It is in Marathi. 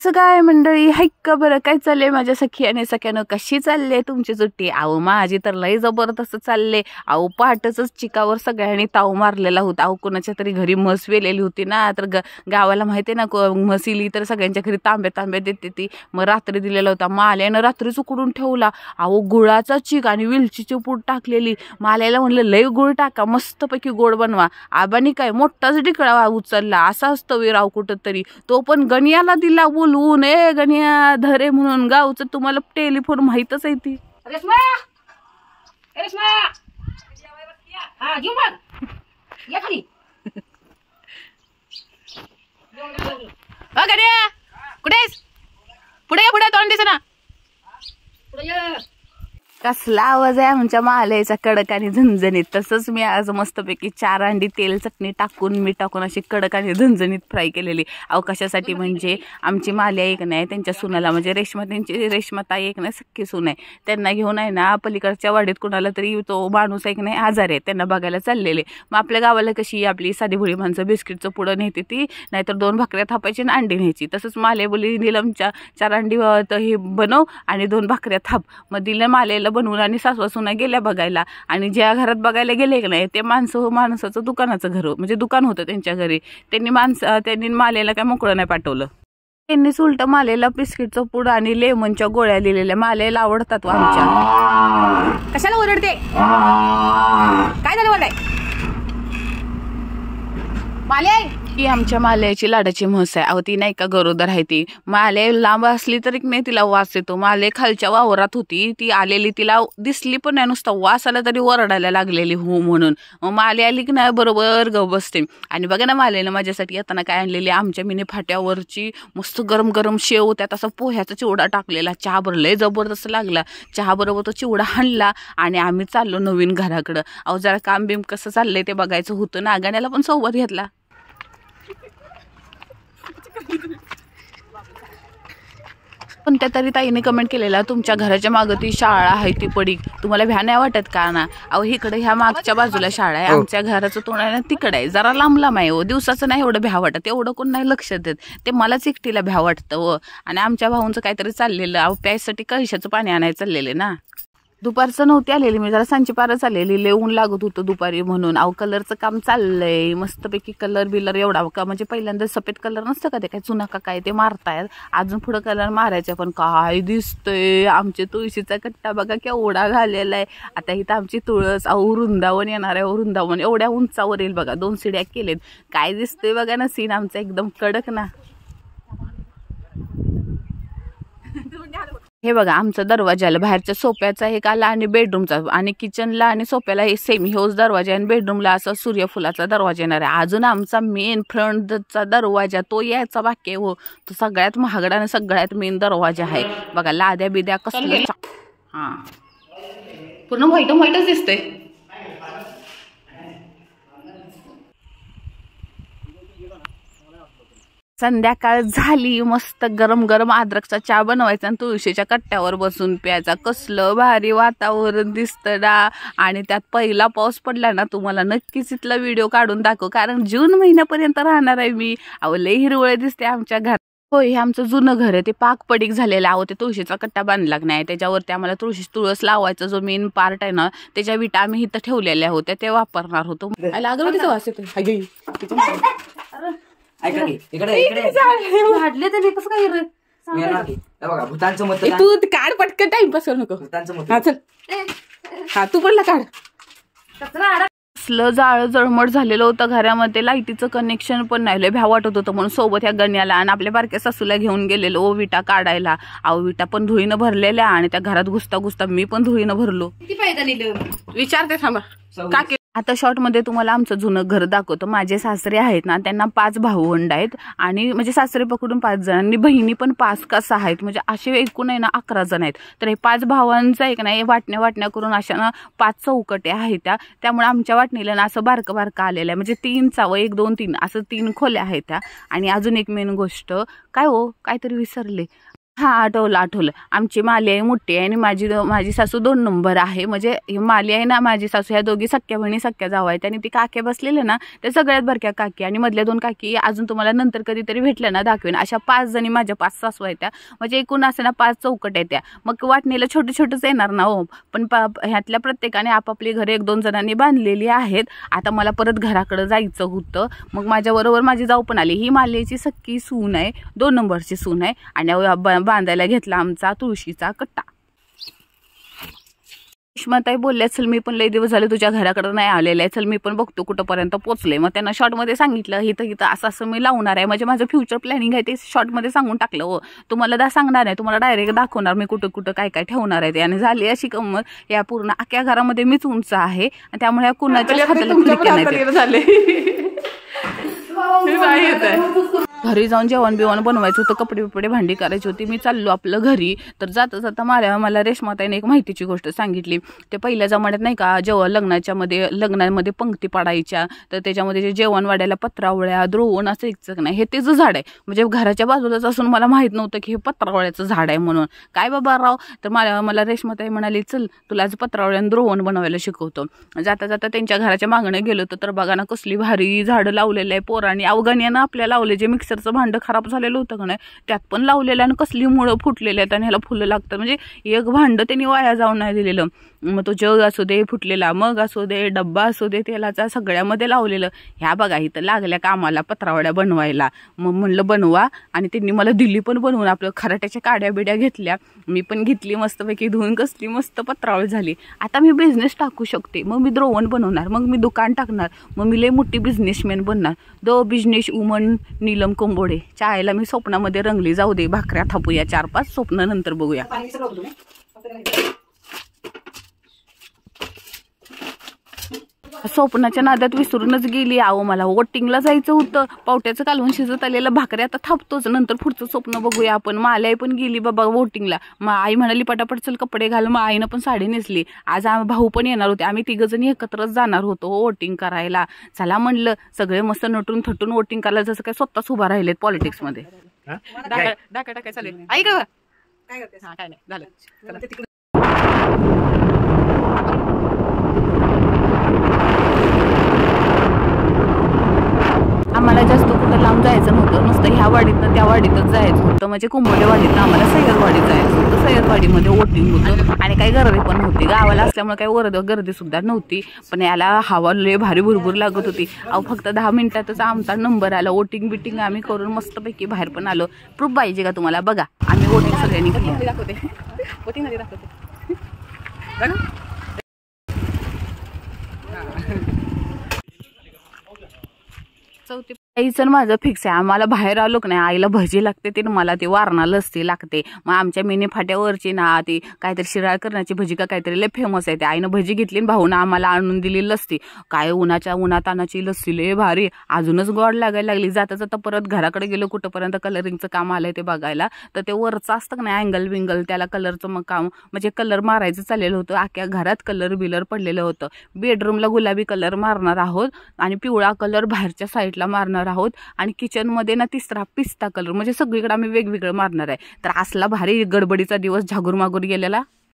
काय मंडळी, हायक बरं काय चाललंय माझ्या सखी आणि सख्यानं, कशी चालले तुमची सुट्टी? अहो माझी तर लई जबरदस्त चालले. अहो पहाटच चिकावर सगळ्यांनी ताव मारलेला होता. अहो कोणाच्या तरी घरी म्हस वेलेली होती ना, तर गावाला माहिती ना म्हशीली तर सगळ्यांच्या घरी तांब्या तांब्या देते ती. मग रात्री दिलेला होता. माल्यानं रात्रीच उकडून ठेवला. अहो गुळाचा चिक आणि वेलचीची पूड टाकलेली. माल्याला म्हणलं लई गुळ टाका, मस्तपैकी गोड बनवा. आबानी काय मोठाच ढिकळा उचलला. असा असतो विराव कुठं तरी. तो पण गणियाला दिला बोलवून, ए गणिया धरे म्हणून. गावचं तुम्हाला टेलिफोन माहितच आहे ती. रेश्मा रेश्मा हा घेऊ मग या खाली. गणिया कुठेस? पुढे या, पुढे तोंड दिसेना. पुढे ये. कसला आवाज आहे आमच्या माल्याचा, कडक आणि झणझणीत. तसंच मी आज मस्तपैकी 4 अंडी तेल चटणी टाकून मीठ टाकून अशी कडक आणि झणझणीत फ्राय केलेली. अहो कशासाठी म्हणजे आमची माल्या एक नाही, त्यांच्या सुनाला म्हणजे त्यांची रेश्माताई एक नाही सख्खी सून आहे, त्यांना घेऊन आहे ना पलीकडच्या वाडीत कुणाला तरी तो माणूस एक नाही आजार आहे, त्यांना बघायला चाललेले. मग आपल्या गावाला कशी आपली साधी भोळी माणसं बिस्किटचं पुढं नेते ती, नाहीतर 2 भाकऱ्या थापायची आणि अंडी न्यायची. तसंच माल्या बोली नीलमच्या 4 अंडी हे बनव आणि 2 भाकऱ्या थाप. मग दिलं माल्याला बनवून आणि सासू सुना गेल्या बघायला. आणि ज्या घरात बघायला गेले की नाही ते माणसाचं दुकानाचं घर म्हणजे दुकान होतं त्यांच्या घरी. त्यांनी माल्याला काय मोकळं नाही पाठवलं. त्यांनीच उलट माल्याला बिस्किटचं पुड आणि लेमनच्या गोळ्या लिहिलेल्या. माल्याला आवडतात आमच्या. कशाला ओरडते? काय झालं ओरडाय? माल्या ही आमच्या माल्याची लाडाची म्हस आहे. अहो ती नाही का गरोदर आहे ती. माल्या लांब असली तरी नाही तिला वास येतो. माल्या खालच्या वावरात होती, ती आलेली तिला दिसली पण नाही, नुसता वास आला तरी ओरडायला लागलेली हो म्हणून. मग माल्या आली की नाही बरोबर ग बसते. आणि बघा ना माल्यानं माझ्यासाठी येताना काय आणलेली, आमच्या मिनी फाट्यावरची मस्त गरम गरम शेव, त्यात असा पोह्याचा चिवडा टाकलेला. चहा बरोबर लय जबरदस्त लागला. चहा बरोबर तो चिवडा आणला आणि आम्ही चाललो नवीन घराकडं. अहो जरा काम बिम कसं चाललंय ते बघायचं होतं ना. गाण्याला पण सोबत घेतला. पण त्या तरी ताईने कमेंट केलेला, तुमच्या घराच्या मागं ती शाळा आहे ती पडीक, तुम्हाला भ्या नाही वाटत का ना? अहो इकडे ह्या मागच्या बाजूला शाळा आहे, आमच्या घराचं तोंड आहे ना तिकडे आहे, जरा लांब लांब आहे. हो दिवसाचं नाही एवढं भ्या वाटत, एवढं कोण नाही लक्ष देत. ते मलाच एकटीला भ्या वाटतं. व आणि आमच्या भाऊंचं काहीतरी चाललेलं, अहो प्यायसाठी कळशाचं पाणी आणायचं चाललेले ना. दुपारचं नव्हती आलेली मी, जरा सांची पारच आलेली. लय ऊन लागत होतं दुपारी म्हणून. अहो कलरचं काम चाललंय मस्तपैकी. कलर बिलर एवढा का म्हणजे पहिल्यांदा सफेद कलर नसतं का ते काय चुना का काय ते मारतायत. अजून पुढं कलर मारायचा. पण काय दिसतंय आमच्या तुळशीचा कट्टा बघा केवढा झालेला आहे. आता इथं आमची तुळस, अहो वृंदावन येणार आहे. वृंदावन एवढ्या उंचावर येईल बघा. 2 शिड्या केलेत. काय दिसतंय बघा ना सीन आमचा एकदम कडक ना. हे बघा आमचा दरवाजाला बाहेरच्या सोप्याचा एक आला आणि बेडरूमचा, आणि किचनला आणि सोप्याला हे सेम ह्योच दरवाजा, आणि बेडरूमला असा सूर्यफुलाचा दरवाजा येणार आहे. अजून आमचा मेन फ्रंटचा दरवाजा तो यायचा बाकी आहे. हो तो सगळ्यात महागडा आणि सगळ्यात मेन दरवाजा आहे बघा. लाद्या बिद्या कसल्या हा पूर्ण व्हाईटच दिसतंय. संध्याकाळ झाली, मस्त गरम गरम अद्रकचा चहा बनवायचा आणि तुळशीच्या कट्ट्यावर बसून प्यायचा. कसलं भारी वातावरण दिसतं ना. आणि त्यात पहिला पाऊस पडला ना, तुम्हाला नक्कीच इथला व्हिडिओ काढून दाखव, कारण जून महिन्यापर्यंत राहणार आहे मी. अहो लय हिरवळ दिसते आमच्या घरात. होय हे आमचं जुनं घर आहे, ते पाक पडीक झालेलं. अहो ते तुळशीचा कट्टा बांधला नाही, त्याच्यावरती आम्हाला तुळस लावायचा जो मेन पार्ट आहे ना, त्याच्या विटा आम्ही इथं ठेवलेल्या होत्या, ते वापरणार होतो. अगरबत्तीचा वास येतोय. तू काढ पटकन, टाइमपास करू नको. हा तू पण काढ. कसलं जाळ जळमट झालेलं होतं घरामध्ये. लाईटीचं कनेक्शन पण नाही. लय भ्या वाटत होतं म्हणून सोबत ह्या गण्याला आणि आपल्या बारक्या सासूला घेऊन गेलेलो ओ विटा काढायला. अहो विटा पण धुळीनं भरलेल्या आणि त्या घरात घुसता मी पण धुळीनं भरलो. विचारते थांबा काकी. आता शॉर्ट मध्ये तुम्हाला आमचं जुनं घर दाखवतो. माझे सासरे आहेत ना, त्यांना 5 भावंड आहेत आणि म्हणजे सासरे पकडून 5 जण आणि बहिणी पण 5 का 6 आहेत. म्हणजे असे एकूण आहे ना 11 जण आहेत. तर हे 5 भावांचा एक नाही वाटण्या करून अशा ना 5 चौकट्या आहेत त्या. त्यामुळे आमच्या वाटणीला ना असं बारकं आलेलं आहे. म्हणजे 3 चावं 1 2 3 असं 3 खोल्या आहेत त्या. आणि अजून एक मेन गोष्ट काय हो, काहीतरी विसरले. हा, आठवलं. आमची माली आई मोठी आहे आणि माझी सासू 2 नंबर आहे. म्हणजे माली आहे ना, माझी सासू, ह्या दोघी सख्या बहिणी सख्या जावा आहेत आणि ती काक्या बसलेल्या ना, त्या सगळ्यात बरक्या काकी आणि मधल्या 2 काकी अजून तुम्हाला नंतर कधीतरी भेटल्या ना दाखवेन. अशा 5 जणी माझ्या 5 सासू आहेत त्या. म्हणजे एकूण असं ना 5 चौकट आहेत त्या. मग वाटणीला छोटंच येणार ना हो, पण ह्यातल्या प्रत्येकाने आपापली घरे 1-2 जणांनी बांधलेली आहेत. आता मला परत घराकडे जायचं होतं. मग माझ्याबरोबर माझी जाऊ पण आली. ही मालीची सख्खी सून आहे, 2 नंबरची सून आहे आणि बांधायला घेतला आमचा तुळशीचा कट्टा. रेश्माताई बोलल्या, चल मी पण लई दिवस झाले तुझ्या घराकडे नाही आलेलं आहे, चल मी पण बघतो कुठंपर्यंत पोचले. मग त्यांना शॉर्टमध्ये सांगितलं, इथं असं मी लावणार आहे. म्हणजे माझं फ्युचर प्लॅनिंग आहे ते शॉर्टमध्ये सांगून टाकलं. हो, तुम्हाला सांगणार नाही, तुम्हाला डायरेक्ट दाखवणार मी कुठं काय ठेवणार आहे ते. आणि झाली अशी गंमत, या पूर्ण अख्ख्या घरामध्ये मीच उंच आहे आणि त्यामुळे कुणाच्या हाताला झाले. घरी जाऊन जेवण बिवण बनवायचं होतं, कपडे बिपडे भांडी करायची होती. मी चाललो आपलं घरी. तर जाता मला रेश्माताईने एक माहितीची गोष्ट सांगितली. ते पहिल्या जमान्यात नाही का, जेव्हा लग्नामध्ये पंक्ती पाडायच्या, तर त्याच्यामध्ये जे जेवण वाढायला पत्रावळ्या, द्रोण असं एक नाही, हे तेच झाड आहे. म्हणजे घराच्या बाजूलाच असून मला माहित नव्हतं की हे पत्रावळ्याचं झाड आहे म्हणून. काय बाबा राव. तर मला रेश्माताई म्हणाली, चल तुला आज पत्रावळ्या आणि द्रोण बनवायला शिकवतो. जाता त्यांच्या घराच्या मागणं गेलो तर बघा ना, कसली भारी झाडं लावलेलं आहे पोरांनी. अवघानियानं आपल्या लावले, जे मिक्सरचं भांडं खराब झालेलं होतं का नाही, त्यात पण लावलेलं आणि कसली मुळं फुटलेली आहेत आणि ह्याला फुलं लागतात. म्हणजे एक भांडं त्यांनी वाया जाऊन नाही दिलेलं. मग तो जग असू दे, फुटलेला मग असू दे, डब्बा असू दे, तेलाचा सगळ्यामध्ये लावलेलं. ह्या बघा इथं लागल्या कामाला पत्रावड्या बनवायला. मग म्हणलं बनवा, आणि त्यांनी मला दिल्ली पण बनवून. आपलं खराट्याच्या काड्या बिड्या घेतल्या, मी पण घेतली मस्तपैकी धुवून, कसली मस्त पत्रावळी झाली. आता मी बिझनेस टाकू शकते. मग मी द्रोवण बनवणार, मग मी दुकान टाकणार, मग मी लई मोठी बिझनेसमॅन बनणार. The business woman Neelam Kombode. चायला मी स्वप्नामध्ये रंगली. जाऊ दे, भाकऱ्या थापूया 4-5, स्वप्न नंतर बघूया. स्वप्नाच्या नादात विसरूनच गेली. अहो, मला वोटिंगला जायचं होतं. पावट्याचं कालवून शिजत आलेलं भाकरी आता थापतोच, नंतर पुढचं स्वप्न बघूया आपण. मालाई पण गेली बाबा वोटिंगला. मग आई म्हणाली, पटापट चल कपडे घाल. मग आईनं पण साडी नेसली. आज भाऊ पण येणार होते. आम्ही 3 जणी एकत्रच जाणार होतो वोटिंग करायला. चला म्हणलं, सगळे मस्त नटून थटून वोटिंग करायला, जसं काय स्वतःच उभा राहिलेत पॉलिटिक्समध्ये. टाका चालेल. आई का काय करते? हा, काय नाही झालं. आम्हाला जास्त कुठं लांब जायचं नव्हतं, नुसतं ह्या वाडीतनं त्या वाडीतच जायचं होतं. म्हणजे कुंभोलेवाडीतनं आम्हाला सय्यदवाडीत जायचं होतं. सय्यदवाडीमध्ये वोटिंग होतं आणि काही गर्दी पण नव्हती. गावाला असल्यामुळे काही गर्दी सुद्धा नव्हती. पण याला हवा लय भारी भुरभुर लागत होती. अहो, फक्त 10 मिनिटातच आमचा नंबर आला. वोटिंग बिटिंग आम्ही करून मस्तपैकी बाहेर पण आलो. प्रूफ पाहिजे का तुम्हाला? बघा, आम्ही वोटिंग सगळ्यांनी केली. दाखवते वोटिंग दाखवते. चौथी आईचं माझं फिक्स आहे. आम्हाला बाहेर आलो की नाही, आईला भजी लागते ते, मला ते वारणा लस्सी लागते. मग आमच्या मिनी फाट्यावरची ना ती काहीतरी शिराळ करण्याची भजी का काहीतरी लय फेमस आहे. ते आईनं भजी घेतली आणि भाऊनं आम्हाला आणून दिली लस्सी. काय उन्हातानाची लस्सी लय भारी, अजूनच गोड लागायला लागली. जाता परत घराकडे गेलो, कुठंपर्यंत कलरिंगचं काम आलंय ते बघायला. तर ते वरचं असतं का नाही अँगल विंगल, त्याला कलरचं मग काम, म्हणजे कलर मारायचं चाललेलं होतं. अख्ख्या घरात कलर बिलर पडलेलं होतं. बेडरूमला गुलाबी कलर मारणार आहोत आणि पिवळा कलर बाहेरच्या साईडला मारणार आहोत आणि किचन मध्ये ना 3रा पिस्ता कलर. म्हणजे सगळीकडे आम्ही वेगवेगळं मारणार आहे. तर असला भारी गडबडीचा दिवस झागूर मागूर गेलेला.